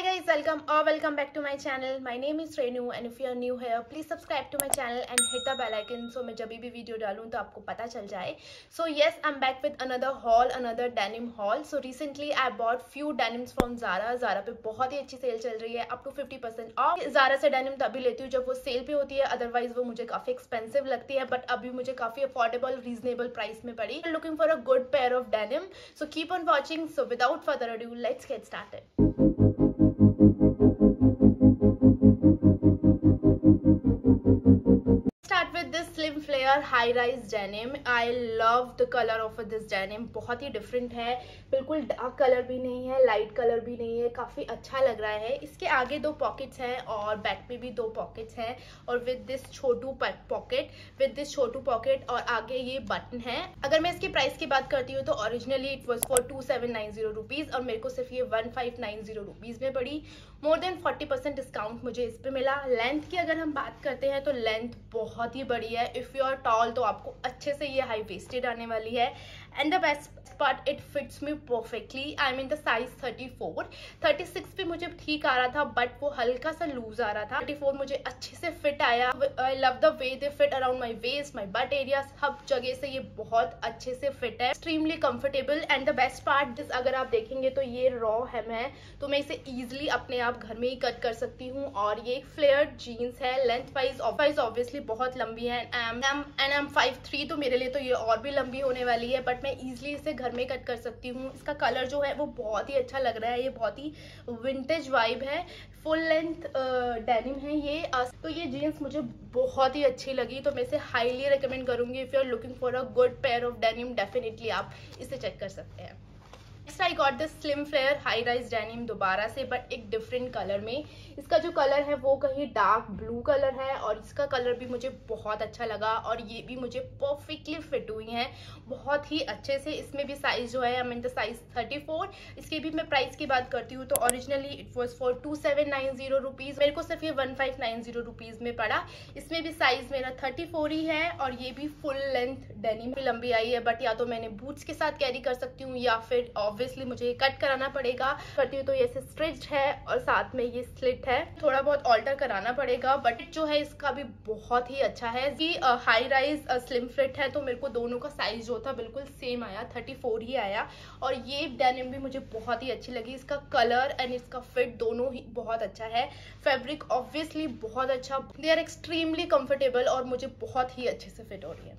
guys, welcome back to my channel. My name is Renu and if you are new here, please subscribe to my channel and hit the bell icon so मैं जब भी video डालूं तो आपको पता चल जाए. So yes, I'm back with another denim haul. So recently I bought few denims from Zara. Zara पे बहुत ही अच्छी सेल चल रही है, up to 50% off. Zara से denim तभी लेती हूँ जब वो सेल पे होती है, अदरवाइज वो मुझे काफी एक्सपेंसिव लगती है, बट अभी मुझे काफी अफोर्डेबल रीजनेबल प्राइस में पड़ी. Looking for a good pair of denim. So keep on watching. So without further ado, let's get started. Start with this slim flare high rise denim. I love the color of this denim. बहुत ही different है, बिल्कुल dark colour भी नहीं है, light colour भी नहीं है, काफ़ी अच्छा लग रहा है. इसके आगे दो पॉकेट्स हैं और बैक में भी दो पॉकेट्स हैं और विद दिस छोटू पॉकेट और आगे ये बटन है. अगर मैं इसकी प्राइस की बात करती हूँ तो originally it was for 2790 rupees और मेरे को सिर्फ ये 1590 रुपीज़ में पड़ी. मोर देन 40% डिस्काउंट मुझे इस पे मिला. लेंथ की अगर हम बात करते हैं तो लेंथ बहुत ही बड़ी है. इफ़ यू आर टॉल तो आपको अच्छे से ये हाई वेस्टेड आने वाली है. And the best part, it fits me perfectly. I mean the size 34. 36 पे मुझे ठीक आ रहा था बट वो हल्का सा लूज आ रहा था. 34 मुझे अच्छे से फिट आया. I love the way they fit around my waist, my butt area, सब जगह से ये बहुत अच्छे से फिट है. Extremely comfortable. And the best part, अगर आप देखेंगे तो ये रॉ हेम है तो मैं इसे ईजिली अपने आप घर में ही कट कर सकती हूँ. और ये एक फ्लेयर्ड जीन्स है. लेंथ वाइज ऑब्वियसली बहुत लंबी है एंड आई एम 5'3", तो मेरे लिए तो ये और भी लंबी होने वाली है, बट मैं ईजिली इसे घर में कट कर सकती हूँ. इसका कलर जो है वो बहुत ही अच्छा लग रहा है. ये बहुत ही विंटेज वाइब है. फुल लेंथ डेनिम है ये. तो ये जीन्स मुझे बहुत ही अच्छी लगी तो मैं इसे हाईली रिकमेंड करूंगी. If you are looking for a good pair of denim, definitely आप इसे चेक कर सकते हैं. Next I got this slim flare high rise denim दोबारा से, बट एक डिफरेंट कलर में. इसका जो कलर है वो कहीं डार्क ब्लू कलर है और इसका कलर भी मुझे बहुत अच्छा लगा और ये भी मुझे परफेक्टली फिट हुई है बहुत ही अच्छे से. इसमें भी साइज जो है, आई मीन द साइज 34. इसकी भी मैं प्राइस की बात करती हूँ तो originally it was for 2790 rupees. मेरे को सिर्फ ये 1590 रुपीज़ में पड़ा. इसमें भी साइज मेरा 34 ही है और ये भी फुल लेंथ डेनिम भी लंबी आई है, बट या तो मैंने बूट्स के साथ कैरी कर सकती हूँ या फिर ऑब्वियसली मुझे कट कराना पड़ेगा. करती हूँ तो ये स्ट्रिच्ड है और साथ में ये स्लिट है. थोड़ा बहुत ऑल्टर कराना पड़ेगा, बट जो है इसका भी बहुत ही अच्छा है. कि हाई राइज स्लिम फिट है तो मेरे को दोनों का साइज जो था बिल्कुल सेम आया, 34 ही आया. और ये डेनिम भी मुझे बहुत ही अच्छी लगी. इसका कलर एंड इसका फिट दोनों ही बहुत अच्छा है. फैब्रिक ऑब्वियसली बहुत अच्छा. दे आर एक्सट्रीमली कंफर्टेबल और मुझे बहुत ही अच्छे से फिट हो रही है.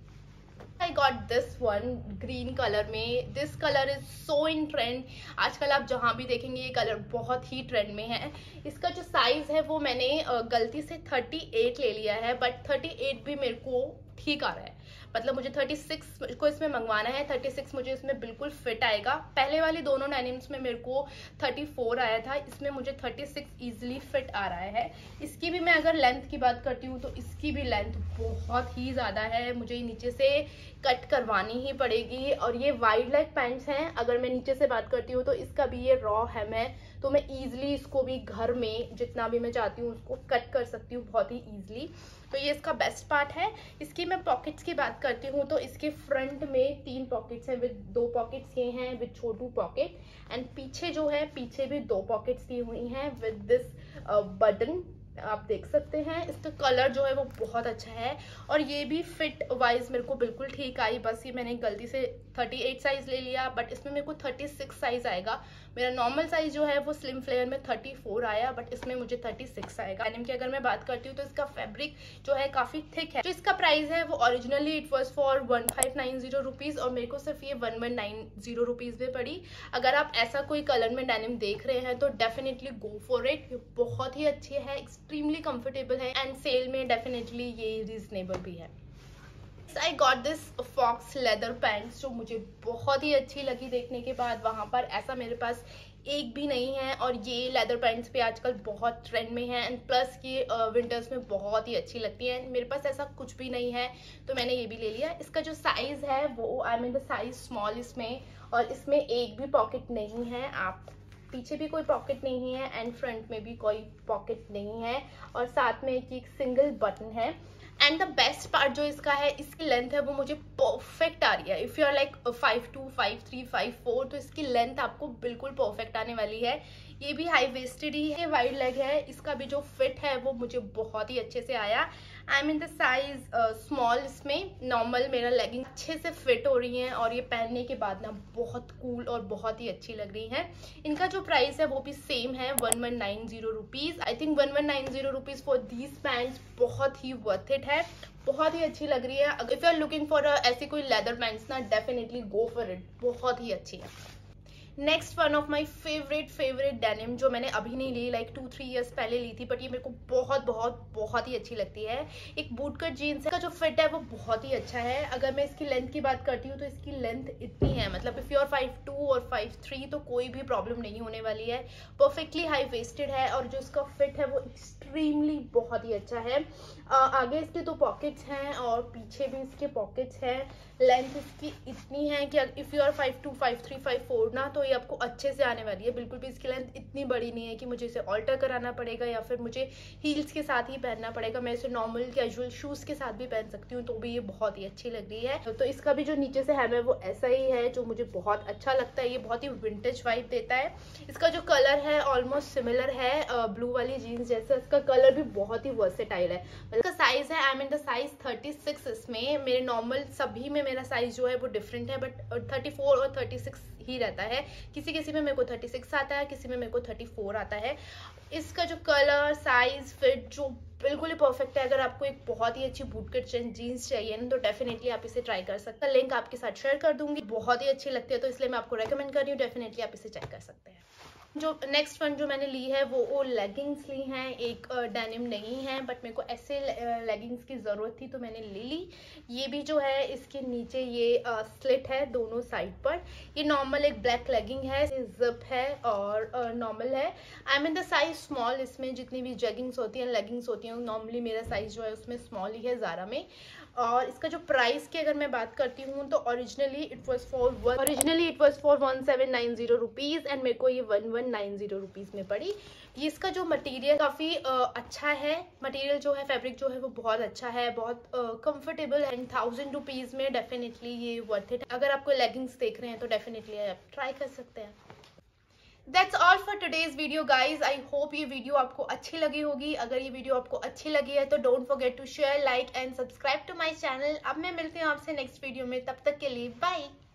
I got this one green colour में. This colour is so in trend. आजकल आप जहाँ भी देखेंगे ये कलर बहुत ही ट्रेंड में है. इसका जो साइज है वो मैंने गलती से 38 ले लिया है, बट 38 भी मेरे को ठीक आ रहा है. मतलब मुझे 36 को इसमें मंगवाना है. 36 मुझे इसमें बिल्कुल फिट आएगा. पहले वाली दोनों डेनिम्स में मेरे को 34 आया था, इसमें मुझे 36 इजीली फिट आ रहा है. इसकी भी मैं अगर लेंथ की बात करती हूँ तो इसकी भी लेंथ बहुत ही ज़्यादा है. मुझे नीचे से कट करवानी ही पड़ेगी. और ये वाइड लेग पैंट्स हैं. अगर मैं नीचे से बात करती हूँ तो इसका भी ये रॉ हेम है तो मैं ईजिली इसको भी घर में जितना भी मैं चाहती हूँ उसको कट कर सकती हूँ बहुत ही ईजिली. तो ये इसका बेस्ट पार्ट है. इसकी मैं पॉकेट्स की बात करती हूँ तो इसके फ्रंट में 3 पॉकेट्स हैं विद 2 पॉकेट्स ये हैं विद छोटू पॉकेट. एंड पीछे जो है पीछे भी 2 पॉकेट्स दी हुई हैं विद दिस बटन. आप देख सकते हैं इसका कलर जो है वो बहुत अच्छा है और ये भी फिट वाइज मेरे को बिल्कुल ठीक आई. बस ये मैंने गलती से 38 साइज ले लिया, बट इसमें मेरे को 36 साइज आएगा. मेरा नॉर्मल साइज जो है वो स्लिम फ्लेयर में 34 आया, बट इसमें मुझे 36 आएगा. डेनिम की अगर मैं बात करती हूँ तो इसका फैब्रिक जो है काफी थिक है. जो इसका प्राइस है वो originally it was for 1590 rupees और मेरे को सिर्फ ये 1190 रुपीज़ में पड़ी. अगर आप ऐसा कोई कलर में डेनिम देख रहे हैं तो डेफिनेटली गो फॉर इट. ये बहुत ही अच्छी है, एक्सट्रीमली कंफर्टेबल है एंड सेल में डेफिनेटली ये रीजनेबल भी है. I got this faux leather pants जो मुझे बहुत ही अच्छी लगी देखने के बाद. वहाँ पर ऐसा मेरे पास एक भी नहीं है और ये लेदर पैंट्स पे आजकल बहुत ट्रेंड में है एंड प्लस की विंटर्स में बहुत ही अच्छी लगती है. मेरे पास ऐसा कुछ भी नहीं है तो मैंने ये भी ले लिया. इसका जो साइज है वो I mean the size small इसमें, और इसमें एक भी पॉकेट नहीं है. आप पीछे भी कोई पॉकेट नहीं है एंड फ्रंट में भी कोई पॉकेट नहीं है और साथ में एक सिंगल बटन है. एंड द बेस्ट पार्ट जो इसका है, इसकी लेंथ है वो मुझे परफेक्ट आ रही है. इफ़ यू आर लाइक 5'2", 5'3", 5'4", तो इसकी लेंथ आपको बिल्कुल परफेक्ट आने वाली है. ये भी हाई वेस्टेड ही है, वाइड लेग है। इसका भी जो फिट है वो मुझे बहुत ही अच्छे से आया। I am in the size small. इसमें नॉर्मल मेरा लेगिंग अच्छे से फिट हो रही हैं और ये पहनने के बाद ना बहुत कूल और बहुत ही अच्छी लग रही हैं। इनका जो प्राइस है वो भी सेम है, 1190 rupees. I think 1190 rupees for these pants बहुत ही वर्थ इट है, बहुत ही अच्छी लग रही है। If you are looking for ऐसी कोई लेदर पैंट्स ना, डेफिनेटली गो फॉर इट, बहुत ही अच्छी है। Next one of my favourite denim, जो मैंने अभी नहीं ली, लाइक 2-3 ईयर्स पहले ली थी, बट ये मेरे को बहुत ही अच्छी लगती है। एक बूट कट जीन्स का जो फिट है वो बहुत ही अच्छा है। अगर मैं इसकी लेंथ की बात करती हूँ तो इसकी लेंथ इतनी है, मतलब इफ़ यू आर 5'2" और 5'3" तो कोई भी प्रॉब्लम नहीं होने वाली है। परफेक्टली हाई वेस्टेड है और जो इसका फिट है वो एक्सट्रीमली बहुत ही अच्छा है। आगे इसके 2 पॉकेट्स हैं और पीछे भी इसके पॉकेट्स हैं। लेंथ इसकी इतनी है कि इफ़ यू आर 5'2", 5'3", 5'4" ना, तो ये आपको अच्छे से आने वाली है। बिल्कुल भी इसकी लेंथ इतनी बड़ी नहीं है कि मुझे इसे ऑल्टर कराना पड़ेगा या फिर मुझे हील्स के साथ ही पहनना पड़ेगा। मैं इसे नॉर्मल कैजुअल शूज़ के साथ भी पहन सकती हूँ, तो भी ये बहुत ही अच्छी लग रही है। तो इसका भी जो नीचे से hem है वो ऐसा ही है, जो मुझे बहुत अच्छा लगता है। ये बहुत ही विंटेज वाइब देता है। इसका जो कलर है ऑलमोस्ट सिमिलर है ब्लू वाली जीन्स जैसा। इसका कलर भी बहुत ही वर्सेटाइल है। इसका साइज है, I am in the size 36। इसमें मेरे नॉर्मल सभी में मेरा साइज जो है वो डिफरेंट है, बट 34 और 36 ही रहता है। किसी में मेरे को 36 आता है, किसी में मेरे को 34 आता है। इसका जो कलर, साइज, फिट जो बिल्कुल ही परफेक्ट है। अगर आपको एक बहुत ही अच्छी बूट कट जीन्स चाहिए ना, तो डेफिनेटली आप इसे ट्राई कर सकते हैं। लिंक आपके साथ शेयर कर दूंगी। बहुत ही अच्छी लगती है, तो इसलिए मैं आपको रेकमेंड कर रही हूँ। डेफिनेटली आप इसे चेक कर सकते हैं। जो नेक्स्ट वन जो मैंने ली है वो लेगिंग्स ली हैं। एक डेनिम नहीं है, बट मेरे को ऐसे लेगिंग्स की ज़रूरत थी तो मैंने ले ली। ये भी जो है इसके नीचे ये स्लिट है दोनों साइड पर। ये नॉर्मल एक ब्लैक लेगिंग है, जिप है और नॉर्मल है। I am in the size small. इसमें जितनी भी जेगिंग्स होती हैं, लेगिंग्स होती हैं, नॉर्मली मेरा साइज जो है उसमें स्मॉल ही है ज़ारा में। और इसका जो प्राइस की अगर मैं बात करती हूँ तो originally it was for 1790 rupees and मेरे को ये 1190 रुपीज़ में पड़ी। ये इसका जो मटेरियल काफ़ी अच्छा है। मटेरियल जो है, फैब्रिक जो है वो बहुत अच्छा है, बहुत कंफर्टेबल है। 1000 रुपीज़ में डेफिनेटली ये वर्थ इट। अगर आपको लेगिंग्स देख रहे हैं तो डेफिनेटली आप ट्राई कर सकते हैं। That's all for today's video guys. I hope ये वीडियो आपको अच्छी लगी होगी। अगर ये वीडियो आपको अच्छी लगी है तो don't forget to share, like and subscribe to my channel। अब मैं मिलती हूँ आपसे नेक्स्ट वीडियो में, तब तक के लिए बाय।